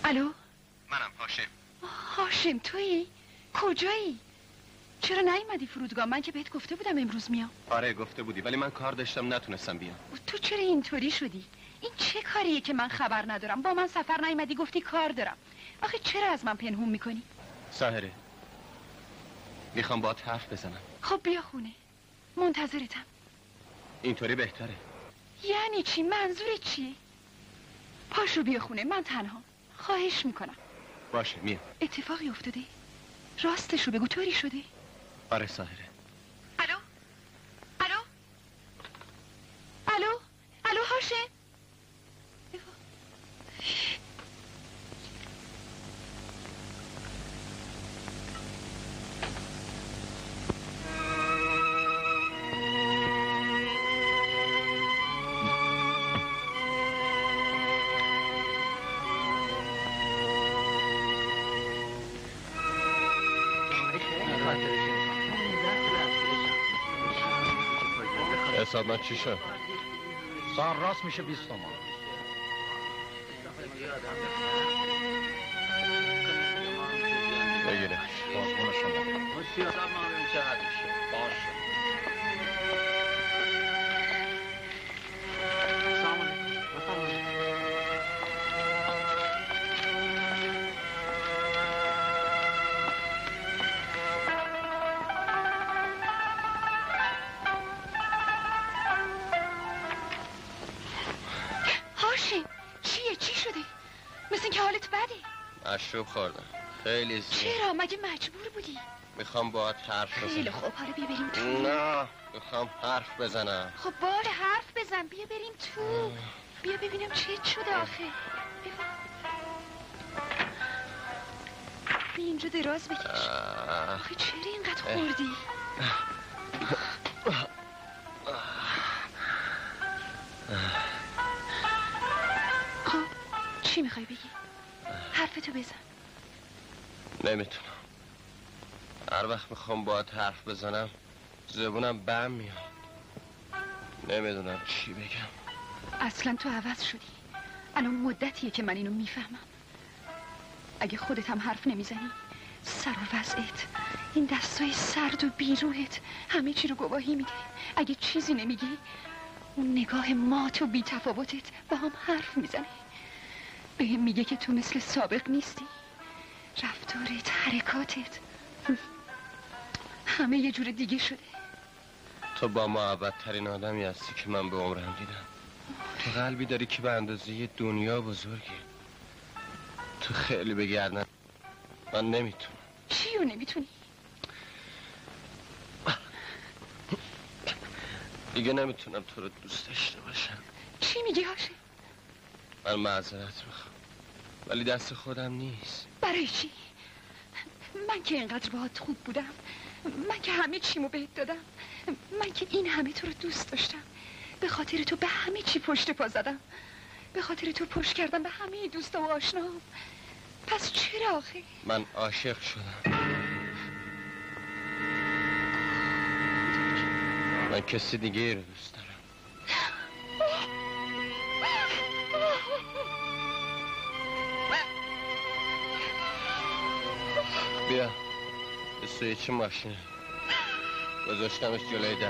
الو؟ منم هاشم. هاشم تویی؟ کجایی؟ چرا نیومدی فرودگاه؟ من که بهت گفته بودم امروز میام. آره گفته بودی ولی من کار داشتم نتونستم بیام. تو چرا اینطوری شدی؟ این چه کاریه که من خبر ندارم؟ با من سفر نیومدی گفتی کار دارم. آخه چرا از من پنهون میکنی؟ ساحره میخوام باهات حرف بزنم. خب بیا خونه، منتظرتم. اینطوری بهتره. یعنی چی؟ منظورت چیه؟ پاشو بیا خونه، من تنها. خواهش میکنم. باشه میام. اتفاقی افتاده؟ راستشو بگو، طوری شده؟ آره ساحره. الو؟ الو؟ الو؟ الو هاشم؟ حساب چی شد؟ سان راست میشه 20 تومان. بگیرش. قربون شما. باشه. مشروب خوردم خیلی زیاد. چرا؟ مگه مجبور بودی؟ میخوام باهات حرف بزنم. خیلی خوب، حالا بیا بریم تو. نه میخوام حرف بزنم. خب باشه حرف بزن، بیا بریم تو. بیا ببینم چه شده آخه. بیا اینجا دراز بکش. آخه چرا اینقدر خوردی؟ خب چی میخوای بگی؟ حرفتو بزن. نمیتونم. هر وقت میخوام باهات حرف بزنم زبونم بم میاد. نمیدونم چی بگم. اصلا تو عوض شدی. الان مدتیه که من اینو میفهمم. اگه خودت هم حرف نمیزنی، سر و وضعت، این دستای سرد و بیروحت همه چی رو گواهی میده. اگه چیزی نمیگی، اون نگاه مات و بی تفاوتت با هم حرف میزنه. بهم میگه که تو مثل سابق نیستی. رفتارت، حرکاتت همه یه جور دیگه شده. تو با محبت ترین آدمی هستی که من به عمرم دیدم. تو قلبی داری که به اندازه دنیا بزرگی. تو خیلی بگردن. من نمیتونم. چیو نمیتونی؟ دیگه نمیتونم تو رو دوست داشته باشم. چی میگی هاشم؟ من معذرت میخوام ولی دست خودم نیست. برای چی؟ من که اینقدر باهات خوب بودم، من که همه چیمو بهت دادم، من که این همه تو رو دوست داشتم، به خاطر تو به همه چی پشت پا زدم، به خاطر تو پشت کردم به همه دوستا و آشناام. پس چرا آخه؟ من عاشق شدم. من کسی دیگه رو دوست دارم. بیا به سوی چه ماشینه گذاشتمش جلوی در.